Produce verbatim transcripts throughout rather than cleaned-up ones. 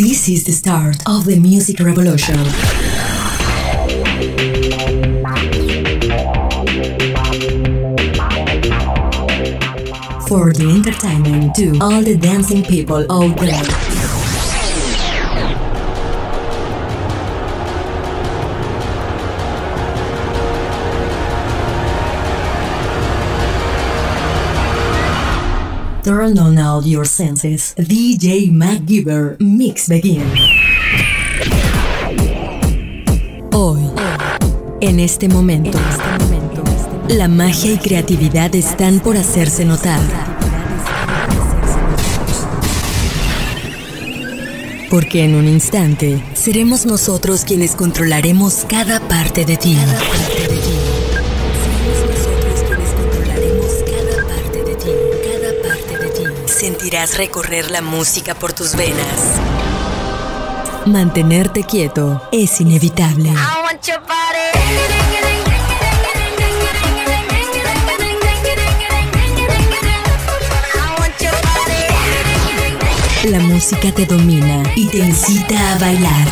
This is the start of the music revolution. For the entertainment to all the dancing people out there. Turn on all your senses. D J MacGyver Mix begin. Hoy, en este momento, la magia y creatividad están por hacerse notar. Porque en un instante seremos nosotros quienes controlaremos cada parte de ti. Sentirás recorrer la música por tus venas. Mantenerte quieto es inevitable. La música te domina y te incita a bailar.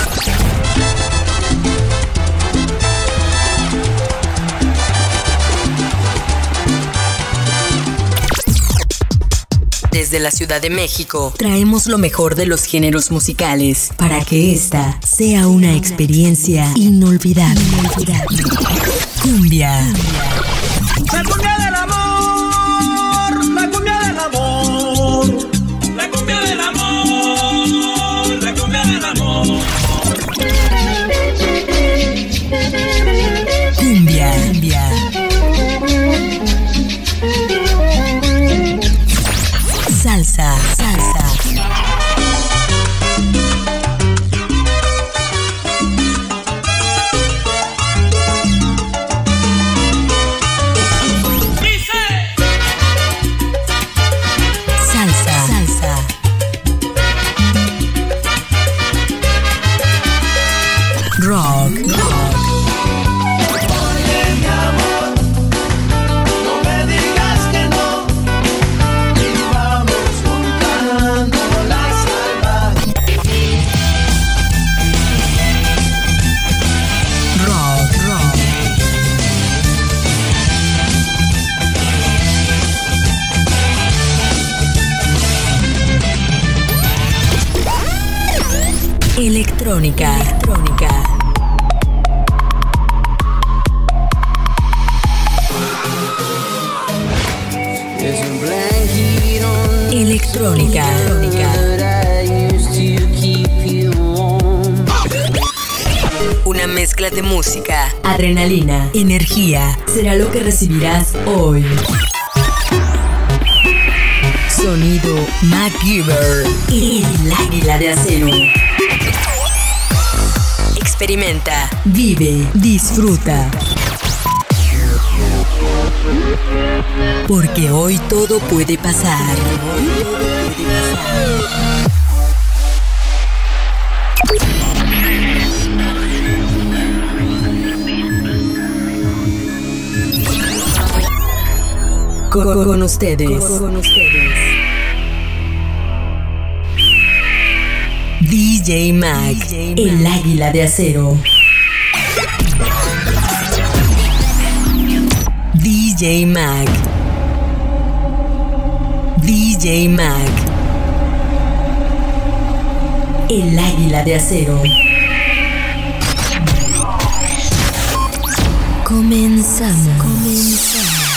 Desde la Ciudad de México, traemos lo mejor de los géneros musicales para que esta sea una experiencia inolvidable. inolvidable. Cumbia. La cumbia del amor, la cumbia del amor, la cumbia del amor, la cumbia del amor. Cumbia. Cumbia. Salsa, salsa. Salsa, salsa. Rock, rock. Electrónica. Electrónica. Electrónica. Una mezcla de música, adrenalina, energía. Será lo que recibirás hoy. Sonido MacGyver, el águila de acero. Experimenta, vive, disfruta. Porque hoy todo puede pasar. Con, con ustedes. Con ustedes. D J Mac, D J el águila de acero. D J Mac. D J Mac. El águila de acero. Comenzamos. Comenzamos.